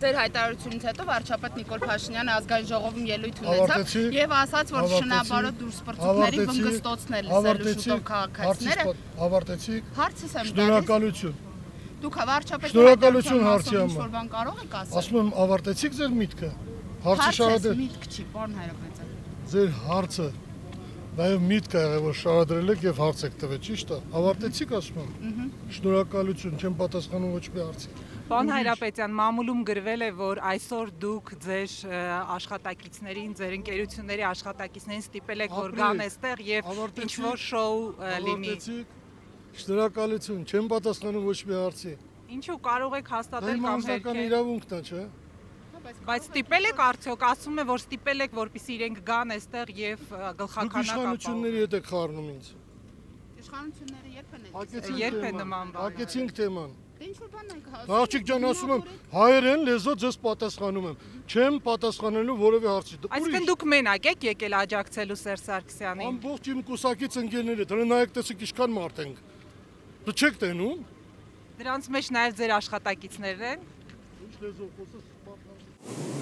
Ձեր հայտարարությունից հետո վարչապետ Նիկոլ Փաշինյանը ազգային ժողովում ելույթ ունեցավ եւ ասաց, որ շնաբարոտ դուրսպրծուկների վնգստոցներ լսելու շուտով քաղաքացիները ավարտեցիք։ Հարցս եմ տալիս։ Շնորհակալություն։ Դուք վարչապետի Շնորհակալություն հարցի համար համար։ բան կարող եք ասել։ Ասում եմ ավարտեցիք ձեր միտքը։ Հարցը Հարցս շարադրել։ միտք չի, պարոն Հայրապետյան։ Ձեր հարցը նաև միտք ա եղել, որ շարադրել եք եւ հարց եք տվել, ճիշտ է։ Ավարտեցիք ասում եմ։ Շնորհակալություն, չեմ պատասխանում ոչ մի հարցի։ Պարոն Հայրապետյան, մամուլում գրվել է, որ այսօր դուք ձեր աշխատակիցներին, ձեր ընկերությունների աշխատակիցներին ստիպել եք, որ գան այստեղ եւ ինչ-որ շոու լինի։ Շնորհակալություն, չեմ պատասխանում ոչ մի հարցի։ Ինչու կարող եք հաստատել կամ Հանրական իրավունքն է, չէ՞։ Բայց ստիպել եք արդյոք, ասում է, որ ստիպել եք, որպեսզի իրենք գան այստեղ եւ գլխականակ իշխանությունների հետ եք խառնում ինձ։ Իշխանությունները երբ են նման բան։ Հակեցինք թեման։ Ինչ-որ բան եք ասում։ Աղջիկ ջան, ասում եմ, հայերեն լեզվով ձեզ պատասխանում եմ։ Չեմ պատասխանելու որևէ հարցի։ Այսինքն դուք մենակ եք եկել աջակցելու Սերժ Սարգսյանին։ Ամբողջ իմ կուսակից ընկերները, դրա նայեք տեսեք ինչքան մարդ ենք։ Դու չեք տենում։ Դրանց մեջ նաև ձեր աշխատակիցներն են։ Ինչ լեզվով խոսես։